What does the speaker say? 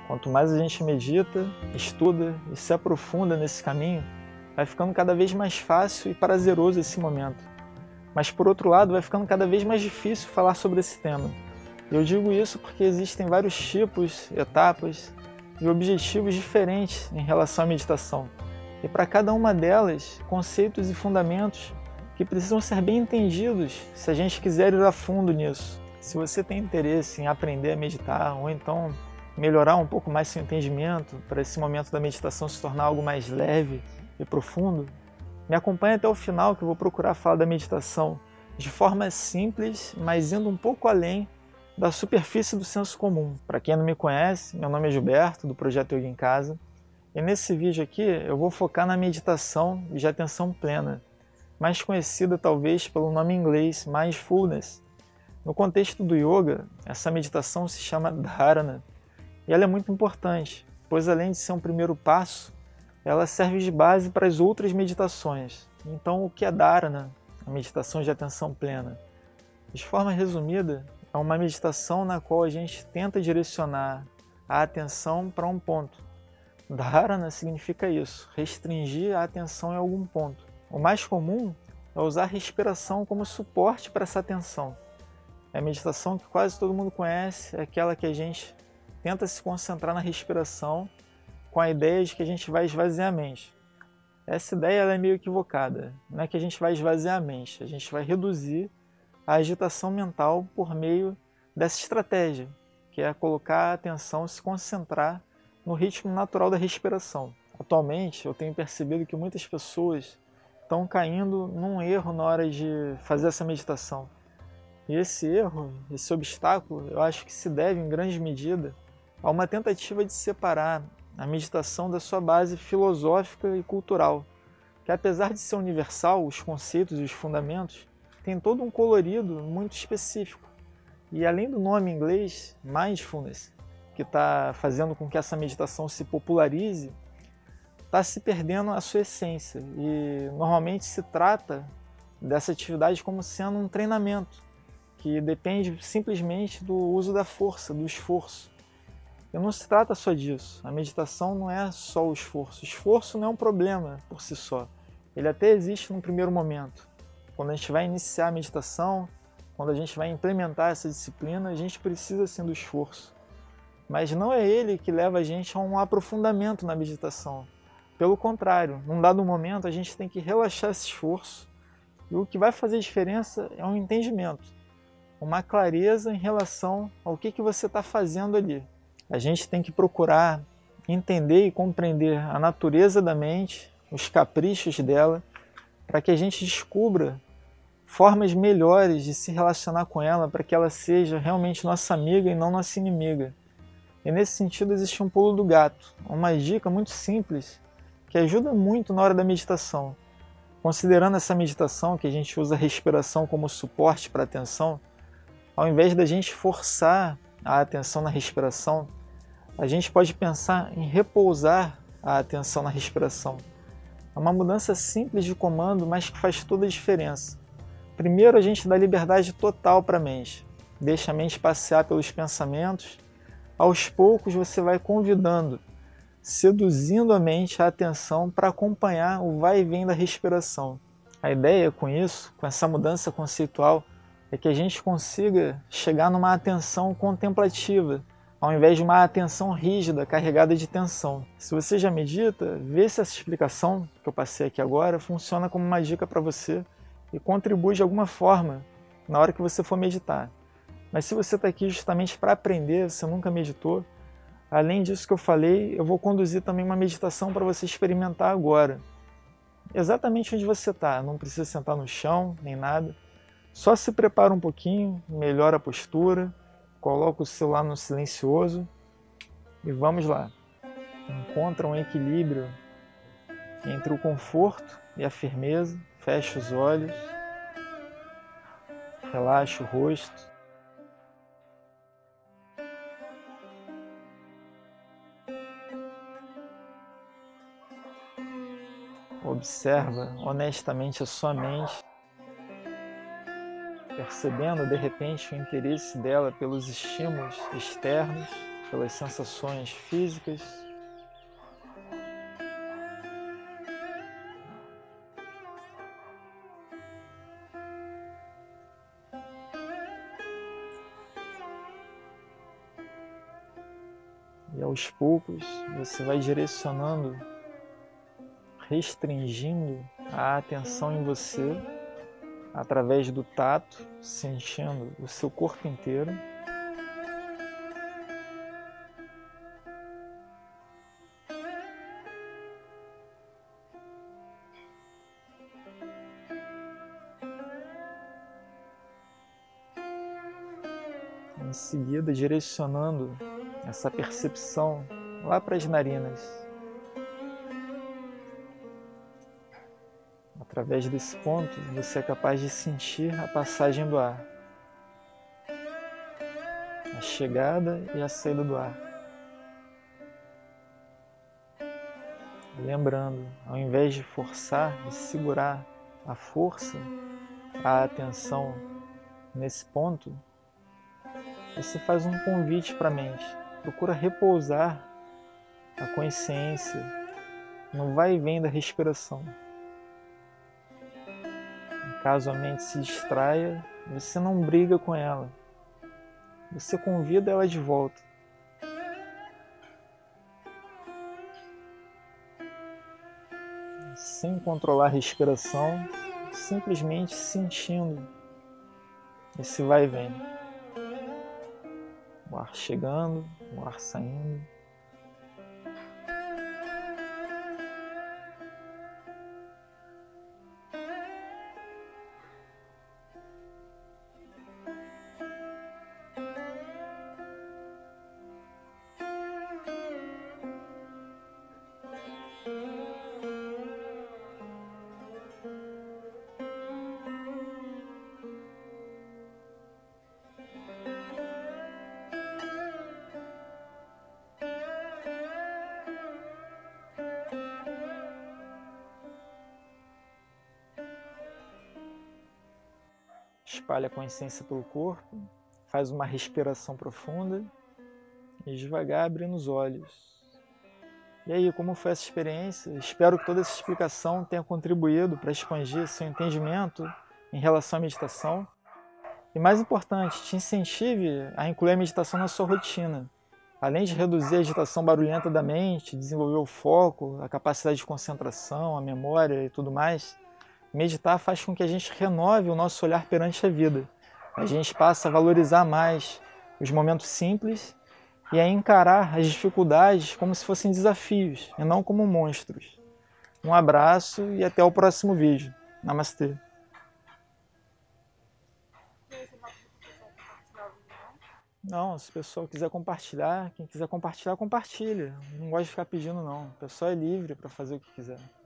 Quanto mais a gente medita, estuda e se aprofunda nesse caminho, vai ficando cada vez mais fácil e prazeroso esse momento. Mas por outro lado, vai ficando cada vez mais difícil falar sobre esse tema. E eu digo isso porque existem vários tipos, etapas e objetivos diferentes em relação à meditação. E para cada uma delas, conceitos e fundamentos que precisam ser bem entendidos se a gente quiser ir a fundo nisso. Se você tem interesse em aprender a meditar ou então melhorar um pouco mais seu entendimento para esse momento da meditação se tornar algo mais leve e profundo, me acompanhe até o final que eu vou procurar falar da meditação de forma simples, mas indo um pouco além da superfície do senso comum. Para quem não me conhece, meu nome é Gilberto, do Projeto Yoga em Casa, e nesse vídeo aqui eu vou focar na meditação de atenção plena, mais conhecida talvez pelo nome em inglês Mindfulness. No contexto do yoga, essa meditação se chama Dharana, e ela é muito importante, pois além de ser um primeiro passo, ela serve de base para as outras meditações. Então, o que é Dharana, a meditação de atenção plena? De forma resumida, é uma meditação na qual a gente tenta direcionar a atenção para um ponto. Dharana significa isso, restringir a atenção em algum ponto. O mais comum é usar a respiração como suporte para essa atenção. A meditação que quase todo mundo conhece é aquela que a gente tenta se concentrar na respiração com a ideia de que a gente vai esvaziar a mente. Essa ideia ela é meio equivocada. Não é que a gente vai esvaziar a mente, a gente vai reduzir a agitação mental por meio dessa estratégia, que é colocar a atenção, se concentrar no ritmo natural da respiração. Atualmente, eu tenho percebido que muitas pessoas estão caindo num erro na hora de fazer essa meditação. E esse erro, esse obstáculo, eu acho que se deve, em grande medida, a uma tentativa de separar a meditação da sua base filosófica e cultural, que apesar de ser universal, os conceitos e os fundamentos, tem todo um colorido muito específico. E além do nome em inglês, Mindfulness, que está fazendo com que essa meditação se popularize, está se perdendo a sua essência. E normalmente se trata dessa atividade como sendo um treinamento, que depende simplesmente do uso da força, do esforço. E não se trata só disso. A meditação não é só o esforço. O esforço não é um problema por si só. Ele até existe no primeiro momento. Quando a gente vai iniciar a meditação, quando a gente vai implementar essa disciplina, a gente precisa sim do esforço. Mas não é ele que leva a gente a um aprofundamento na meditação. Pelo contrário, num dado momento a gente tem que relaxar esse esforço e o que vai fazer diferença é um entendimento, uma clareza em relação ao que você está fazendo ali. A gente tem que procurar entender e compreender a natureza da mente, os caprichos dela, para que a gente descubra formas melhores de se relacionar com ela, para que ela seja realmente nossa amiga e não nossa inimiga. E nesse sentido existe um pulo do gato, uma dica muito simples que ajuda muito na hora da meditação. Considerando essa meditação que a gente usa a respiração como suporte para a atenção, ao invés da gente forçar a atenção na respiração, a gente pode pensar em repousar a atenção na respiração. É uma mudança simples de comando, mas que faz toda a diferença. Primeiro, a gente dá liberdade total para a mente. Deixa a mente passear pelos pensamentos. Aos poucos, você vai convidando, seduzindo a mente, a atenção, para acompanhar o vai e vem da respiração. A ideia com isso, com essa mudança conceitual, é que a gente consiga chegar numa atenção contemplativa, ao invés de uma atenção rígida, carregada de tensão. Se você já medita, vê se essa explicação que eu passei aqui agora funciona como uma dica para você e contribui de alguma forma na hora que você for meditar. Mas se você está aqui justamente para aprender, você nunca meditou, além disso que eu falei, eu vou conduzir também uma meditação para você experimentar agora. Exatamente onde você está, não precisa sentar no chão, nem nada. Só se prepara um pouquinho, melhora a postura, coloca o celular no silencioso e vamos lá. Encontra um equilíbrio entre o conforto e a firmeza, fecha os olhos, relaxa o rosto. Observa honestamente a sua mente, percebendo de repente o interesse dela pelos estímulos externos pelas sensações físicas. E aos poucos você vai direcionando, restringindo a atenção em você através do tato, sentindo o seu corpo inteiro. Em seguida, direcionando essa percepção lá para as narinas. Através desse ponto, você é capaz de sentir a passagem do ar, a chegada e a saída do ar. Lembrando, ao invés de forçar e segurar a força, a atenção nesse ponto, você faz um convite para a mente. Procura repousar a consciência no vai e vem da respiração. Caso a mente se distraia, você não briga com ela. Você convida ela de volta. Sem controlar a respiração, simplesmente sentindo esse vai e vem. O ar chegando, o ar saindo. Espalha a consciência pelo corpo, faz uma respiração profunda e devagar abrindo os olhos. E aí, como foi essa experiência? Espero que toda essa explicação tenha contribuído para expandir seu entendimento em relação à meditação. E mais importante, te incentive a incluir a meditação na sua rotina. Além de reduzir a agitação barulhenta da mente, desenvolver o foco, a capacidade de concentração, a memória e tudo mais, meditar faz com que a gente renove o nosso olhar perante a vida. A gente passa a valorizar mais os momentos simples e a encarar as dificuldades como se fossem desafios e não como monstros. Um abraço e até o próximo vídeo. Namastê. Não, se o pessoal quiser compartilhar, quem quiser compartilhar, compartilha. Não gosto de ficar pedindo não. O pessoal é livre para fazer o que quiser.